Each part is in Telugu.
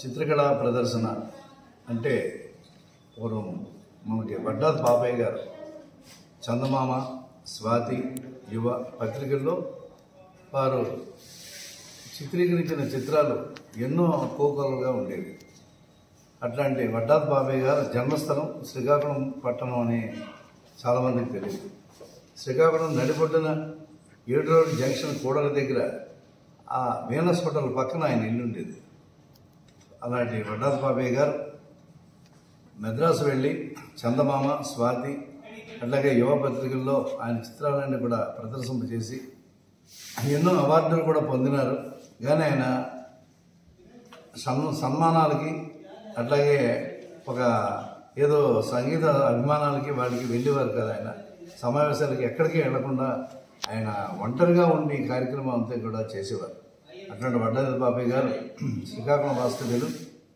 చిత్రకళా ప్రదర్శన అంటే పూర్వం మనకి వడ్డాది బాపయ్య గారు చందమామ, స్వాతి, యువ పత్రికల్లో వారు చిత్రీకరించిన చిత్రాలు ఎన్నో కోకొల్లగా ఉండేవి. అట్లాంటి వడ్డాది బాపయ్య గారు జన్మస్థలం శ్రీకాకుళం పట్టణం అని చాలామందికి తెలియదు. శ్రీకాకుళం నడిబొడ్డున 7 రోడ్ జంక్షన్ కూడల దగ్గర ఆ వీనస్ హోటల్ పక్కన ఆయన ఇల్లు ఉండేది. అలాంటి వడ్డాది బాపయ్య గారు మద్రాసు వెళ్ళి చందమామ, స్వాతి అట్లాగే యువ పత్రికల్లో ఆయన చిత్రాలన్నీ కూడా ప్రదర్శింపజేసి ఎన్నో అవార్డులు కూడా పొందినారు. కానీ ఆయన సన్మానాలకి అట్లాగే ఒక ఏదో సంగీత అభిమానాలకి వాళ్ళకి వెళ్ళేవారు కదా. ఆయన సమావేశాలకి ఎక్కడికి వెళ్లకుండా ఆయన ఒంటరిగా ఉండి కార్యక్రమం అంతా కూడా చేసేవారు. అట్లాంటి వడ్డాది బాపయ్య గారు శ్రీకాకుళం వాస్తవ్యులు.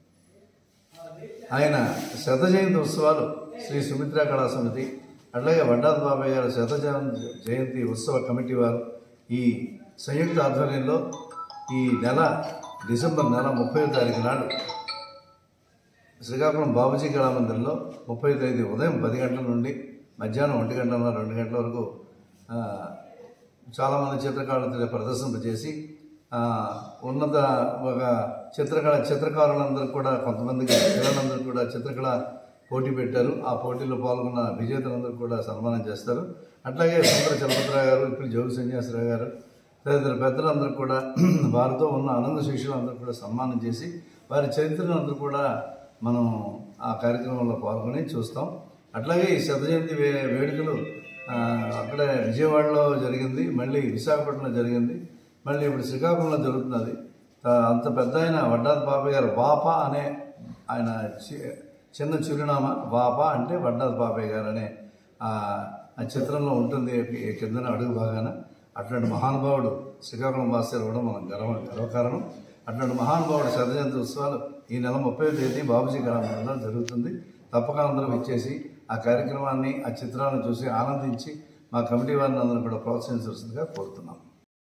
ఆయన శత జయంతి ఉత్సవాలు శ్రీ సుమిత్రా కళా సమితి అట్లాగే వడ్డాది బాపయ్య గారు శత జయంతి ఉత్సవ కమిటీ వారు ఈ సంయుక్త ఆధ్వర్యంలో ఈ నెల డిసెంబర్ నెల 30వ తారీఖు నాడు శ్రీకాకుళం బాబుజీ కళామందిరంలో 30వ తేదీ ఉదయం 10 గంటల నుండి మధ్యాహ్నం 1 గంటల 2 గంటల వరకు చాలామంది చిత్రకారులతో ప్రదర్శింపజేసి ఉన్నత ఒక చిత్రకారులందరూ కూడా కొంతమందికి పిల్లలందరూ కూడా చిత్రకళ పోటీ పెట్టారు. ఆ పోటీలో పాల్గొన్న విజేతలందరూ కూడా సన్మానం చేస్తారు. అట్లాగే సుందర చలపతిరావు గారు, ఇప్పుడు జోగి సన్యాసరావు గారు తదితర పెద్దలందరూ కూడా వారితో ఉన్న ఆనంద శిష్యులందరూ కూడా సన్మానం చేసి వారి చరిత్రను అందరూ కూడా మనం ఆ కార్యక్రమంలో పాల్గొని చూస్తాం. అట్లాగే ఈ శత జయంతి వేడుకలు అక్కడే విజయవాడలో జరిగింది, మళ్ళీ విశాఖపట్నంలో జరిగింది, మళ్ళీ ఇప్పుడు శ్రీకాకుళంలో జరుగుతున్నది. అంత పెద్ద ఆయన వడ్డాది బాపయ్య గారు వాపా అనే ఆయన చిన్న చిరునామా. వాపా అంటే వడ్డాది బాపయ్య గారు అనే ఆ చిత్రంలో ఉంటుంది కిందన అడుగు భాగాన. అట్లాంటి మహానుభావుడు శ్రీకాకుళం వాసులు కూడా మనం గర్వకారణం. అట్లాంటి మహానుభావుడు శత జయంతి ఉత్సవాలు ఈ నెల 30వ తేదీ బాబుజీ కళామందిరంలో జరుగుతుంది. తప్పక అందరం ఇచ్చేసి ఆ కార్యక్రమాన్ని, ఆ చిత్రాలను చూసి ఆనందించి మా కమిటీ వారిని అందరూ కూడా ప్రోత్సహించాల్సిందిగా కోరుతున్నాం.